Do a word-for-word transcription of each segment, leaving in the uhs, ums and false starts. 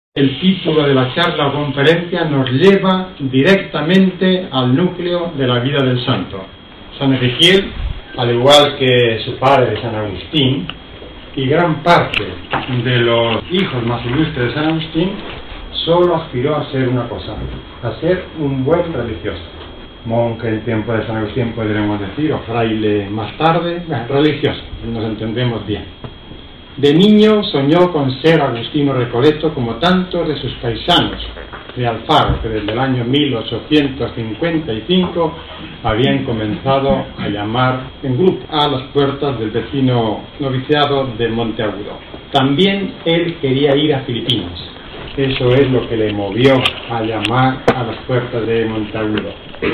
El título de la charla o conferencia nos lleva directamente al núcleo de la vida del santo. San Ezequiel, al igual que su padre San Agustín, y gran parte de los hijos más ilustres de San Agustín, solo aspiró a ser una cosa, a ser un buen religioso. Monje en tiempo de San Agustín podremos decir, o fraile más tarde, religioso, nos entendemos bien. De niño soñó con ser agustino recoleto como tantos de sus paisanos de Alfaro, que desde el año mil ochocientos cincuenta y cinco habían comenzado a llamar en grupo a las puertas del vecino noviciado de Monteagudo. También él quería ir a Filipinas. Eso es lo que le movió a llamar a las puertas de Monteagudo.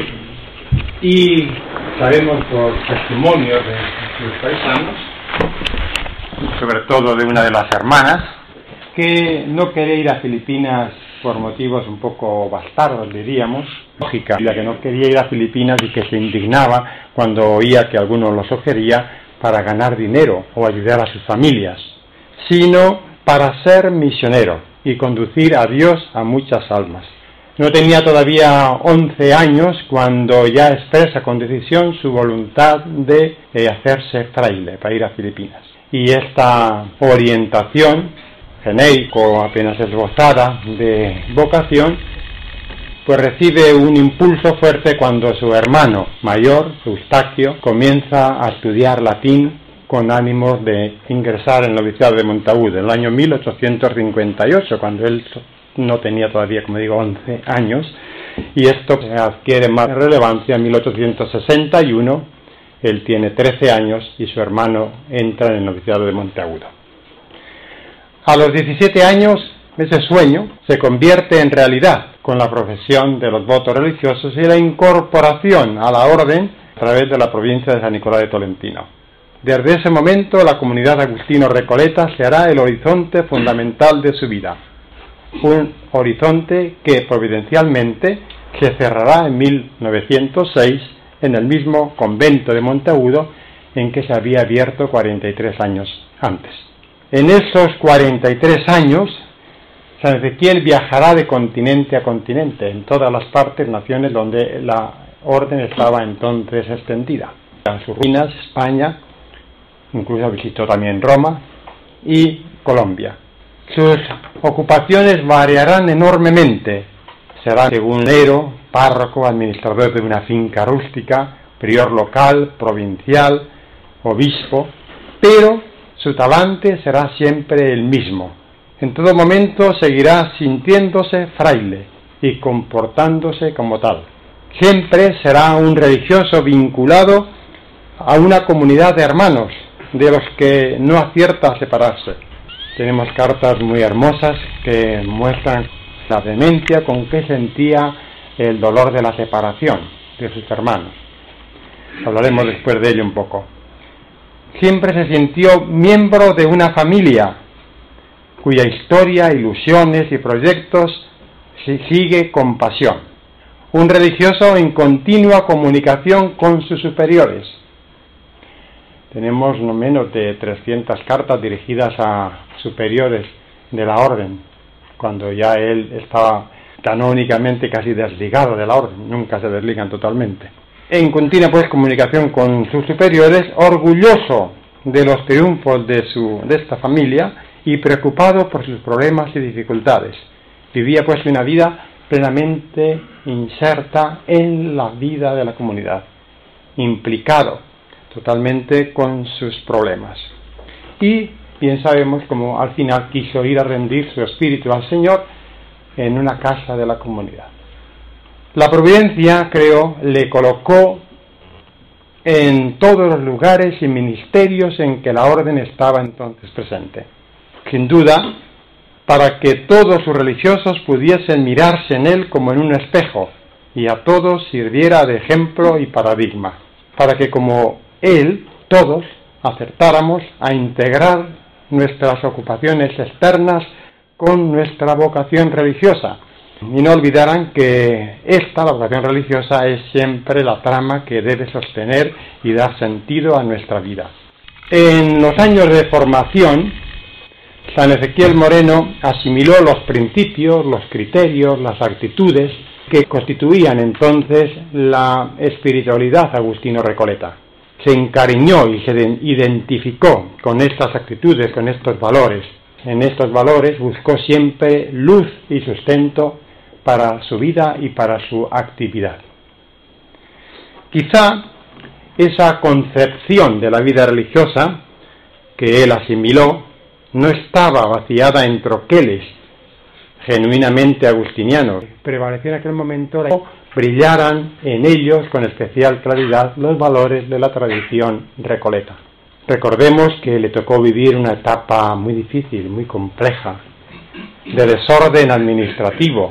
Y sabemos por testimonios de sus paisanos, sobre todo de una de las hermanas, que no quería ir a Filipinas por motivos un poco bastardos, diríamos, lógica, la que no quería ir a Filipinas y que se indignaba cuando oía que alguno lo sugería para ganar dinero o ayudar a sus familias, sino para ser misionero y conducir a Dios a muchas almas. No tenía todavía once años cuando ya expresa con decisión su voluntad de eh, hacerse fraile para ir a Filipinas. Y esta orientación, genérico, apenas esbozada, de vocación, pues recibe un impulso fuerte cuando su hermano mayor, Eustaquio, comienza a estudiar latín con ánimos de ingresar en el noviciado de Monteagudo en el año mil ochocientos cincuenta y ocho, cuando él no tenía todavía, como digo, once años, y esto adquiere más relevancia en mil ochocientos sesenta y uno. Él tiene trece años y su hermano entra en el noviciado de Monteagudo. A los diecisiete años, ese sueño se convierte en realidad con la profesión de los votos religiosos y la incorporación a la orden a través de la provincia de San Nicolás de Tolentino. Desde ese momento, la comunidad agustino-recoleta será el horizonte fundamental de su vida. Un horizonte que providencialmente se cerrará en mil novecientos seis en el mismo convento de Monteagudo en que se había abierto cuarenta y tres años antes. En esos cuarenta y tres años, San Ezequiel viajará de continente a continente, en todas las partes, naciones donde la orden estaba entonces extendida. En sus ruinas, España, incluso visitó también Roma y Colombia. Sus ocupaciones variarán enormemente. Será segunero, párroco, administrador de una finca rústica, prior local, provincial, obispo, pero su talante será siempre el mismo. En todo momento seguirá sintiéndose fraile y comportándose como tal. Siempre será un religioso vinculado a una comunidad de hermanos, de los que no acierta a separarse. Tenemos cartas muy hermosas que muestran la vehemencia con que sentía el dolor de la separación de sus hermanos. Hablaremos después de ello un poco. Siempre se sintió miembro de una familia cuya historia, ilusiones y proyectos se sigue con pasión. Un religioso en continua comunicación con sus superiores. Tenemos no menos de trescientas cartas dirigidas a superiores de la orden, cuando ya él estaba canónicamente casi desligado de la orden, nunca se desligan totalmente. En continua pues comunicación con sus superiores, orgulloso de los triunfos de, su, de esta familia y preocupado por sus problemas y dificultades. Vivía pues una vida plenamente inserta en la vida de la comunidad, implicado totalmente con sus problemas. Y bien sabemos cómo al final quiso ir a rendir su espíritu al Señor en una casa de la comunidad. La providencia, creo, le colocó en todos los lugares y ministerios en que la orden estaba entonces presente. Sin duda, para que todos sus religiosos pudiesen mirarse en él como en un espejo y a todos sirviera de ejemplo y paradigma, para que como él, todos, acertáramos a integrar nuestras ocupaciones externas con nuestra vocación religiosa y no olvidaran que esta, la vocación religiosa, es siempre la trama que debe sostener y dar sentido a nuestra vida. En los años de formación, San Ezequiel Moreno asimiló los principios, los criterios, las actitudes que constituían entonces la espiritualidad agustino-recoleta. Se encariñó y se identificó con estas actitudes, con estos valores. En estos valores buscó siempre luz y sustento para su vida y para su actividad. Quizá esa concepción de la vida religiosa que él asimiló no estaba vaciada en troqueles genuinamente agustinianos. Prevaleció en aquel momento, brillaran en ellos con especial claridad los valores de la tradición recoleta. Recordemos que le tocó vivir una etapa muy difícil, muy compleja, de desorden administrativo,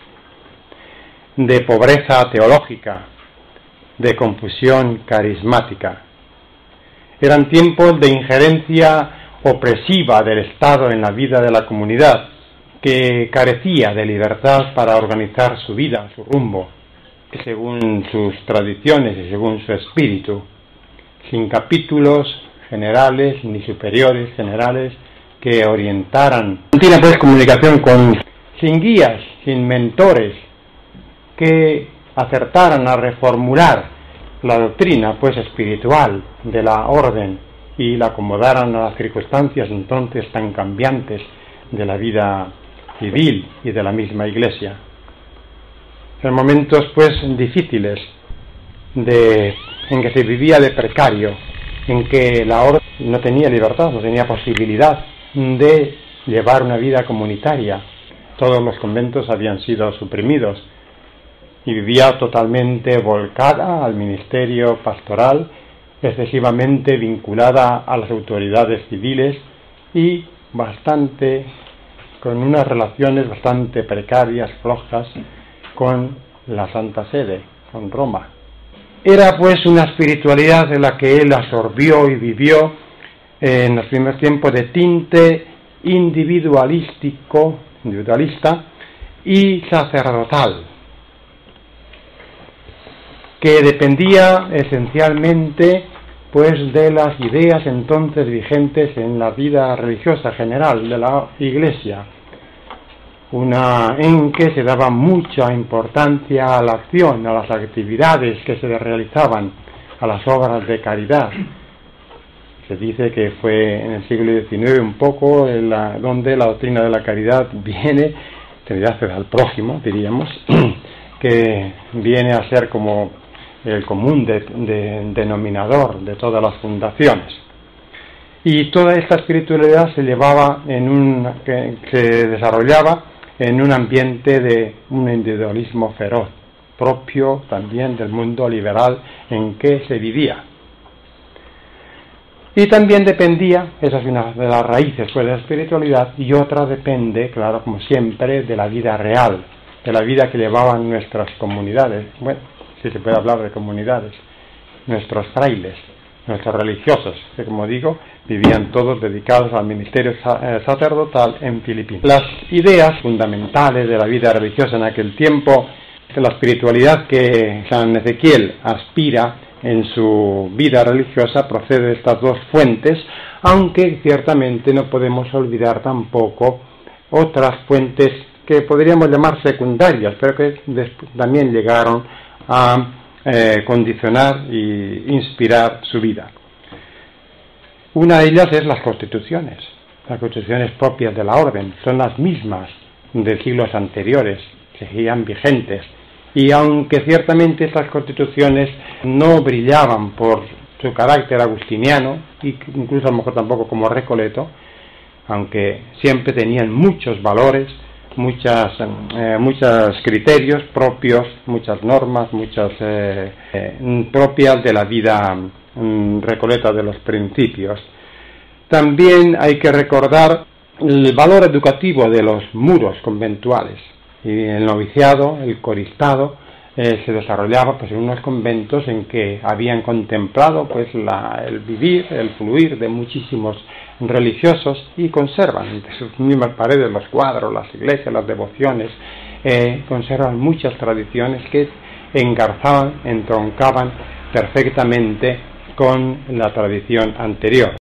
de pobreza teológica, de confusión carismática. Eran tiempos de injerencia opresiva del Estado en la vida de la comunidad, que carecía de libertad para organizar su vida, su rumbo, según sus tradiciones y según su espíritu, sin capítulos generales ni superiores generales que orientaran. No tiene pues comunicación con, sin guías, sin mentores que acertaran a reformular la doctrina pues espiritual de la orden y la acomodaran a las circunstancias entonces tan cambiantes de la vida civil y de la misma Iglesia. En momentos pues difíciles de, en que se vivía de precario, en que la orden no tenía libertad, no tenía posibilidad de llevar una vida comunitaria. Todos los conventos habían sido suprimidos y vivía totalmente volcada al ministerio pastoral, excesivamente vinculada a las autoridades civiles y bastante con unas relaciones bastante precarias, flojas, con la Santa Sede, con Roma. Era pues una espiritualidad de la que él absorbió y vivió en los primeros tiempos de tinte individualístico, individualista y sacerdotal, que dependía esencialmente pues de las ideas entonces vigentes en la vida religiosa general de la Iglesia, una en que se daba mucha importancia a la acción, a las actividades que se realizaban, a las obras de caridad. Se dice que fue en el siglo diecinueve un poco en la, donde la doctrina de la caridad viene, caridad al prójimo, diríamos, que viene a ser como el común de, de, denominador de todas las fundaciones. Y toda esta espiritualidad se llevaba en un, que se desarrollaba en un ambiente de un individualismo feroz, propio también del mundo liberal en que se vivía. Y también dependía, esa es una de las raíces pues, de la espiritualidad, y otra depende, claro, como siempre, de la vida real, de la vida que llevaban nuestras comunidades, bueno, si se puede hablar de comunidades, nuestros frailes, nuestros religiosos, que como digo, vivían todos dedicados al ministerio sacerdotal en Filipinas. Las ideas fundamentales de la vida religiosa en aquel tiempo, de la espiritualidad que San Ezequiel aspira en su vida religiosa, procede de estas dos fuentes, aunque ciertamente no podemos olvidar tampoco otras fuentes que podríamos llamar secundarias, pero que también llegaron a eh, condicionar e inspirar su vida. Una de ellas es las constituciones, las constituciones propias de la orden, son las mismas de siglos anteriores, seguían vigentes, y aunque ciertamente estas constituciones no brillaban por su carácter agustiniano, y incluso a lo mejor tampoco como recoleto, aunque siempre tenían muchos valores, muchas eh, muchos criterios propios, muchas normas, muchas eh, eh, propias de la vida mm, recoleta de los principios. También hay que recordar el valor educativo de los muros conventuales, y el noviciado, el coristado, eh, se desarrollaba pues en unos conventos en que habían contemplado pues la, el vivir, el fluir de muchísimos religiosos, y conservan entre sus mismas paredes los cuadros, las iglesias, las devociones, eh, conservan muchas tradiciones que engarzaban, entroncaban perfectamente con la tradición anterior.